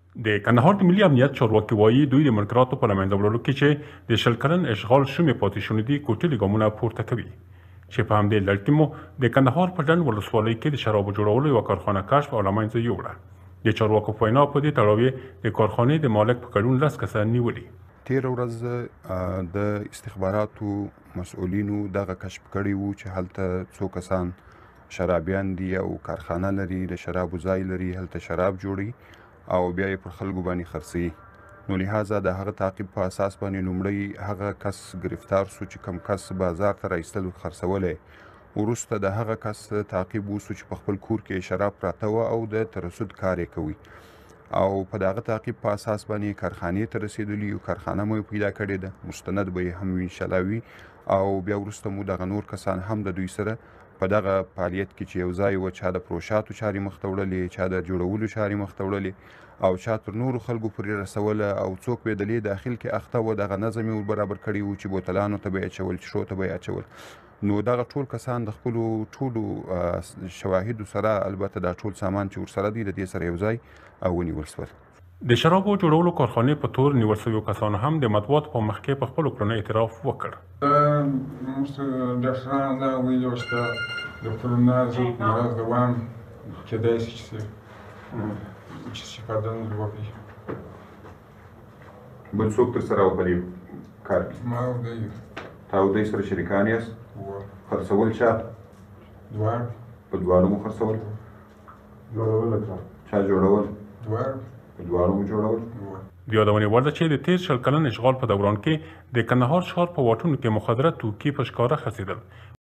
د کندهار د ملي امنیت چارواکي وایي دوی د منکراتو په له منځه وړلو کې چې د شل کلن اشغال شومې پاتې شونې دي کوټلي ګامونه پورته کوي چې په همدې لړ کې مو د کندهار په ډنډ ولسوالۍ کې د شرابو جوړولو یوه کارخانه کشف او له منځه یوړه. د چارواکو په وینا په دې تړاو د کارخانې د مالک په ګډون 10 کسه نیولي. تېره ورځ د استخباراتو مسؤلینو دغه کشف کړی وو چې هلته څو کسان شرابیان دي او کارخانه لري، د شرابو ځای لري، هلته شراب جوړي او بیا یې پر خلکو باندې خرڅوي. نو لهذا د هغه تعقیب په اساس باندې لومړی هغه کس گرفتار سو چې کم کس بازار ته راایستل خرڅولی. وروسته د هغه کس تعقیب وسو چې په خپل کور کې شراب پراته وه او د ترصد کار یې کوي او په دغه تعقیب په اساس باندې کارخانې ته رسېدلي یو کارخانه مو پیدا کړې ده، مستند به یې هم انشاءالله وي او بیا وروسته مو دغه نور کسان هم د دوی سره په دغه فعالیت کې چې یو ځای وه، چا د پروشاتو چارې مخته وړلې، چا د جوړولو چارې مخته وړلې او چا تر نورو خلکو پورې رسوله او څوک به د دې داخل کې اخته و، دغه نظم یې برابر کړی و چې بوتلانو ته به یې اچول، شیشو ته به یې اچول. نو دغه ټول کسان د خپلو ټولو شواهدو سره، البته دا ټول سامان چې ورسره دی د دې سره یو ځای ونیول شول. د شرابو جوړولو کارخانې په تور نیول شویو کسانو هم د مطبوعاتو په مخ کې په خپلو کړنو اعتراف وکړ. ډاکټرانو دا ویلي وو چې د کرونا مرض دوام کیدای شي چې استفاده نه وکړي. بل څوک تر سره په دې کار کې؟ ما او دی. تا او دی سره شریکان یاست؟ خرڅول چا؟ دواړه. په دواړو مو خرڅول؟ جوړول چا جوړول؟ دواړه. په دواړو مو جوړول؟ د یادونې وړ ده چې د تېر شل کلن اشغال په دوران کې د کندهار ښار په واټونو کې مخدره توکي په ښکاره خرڅېدل.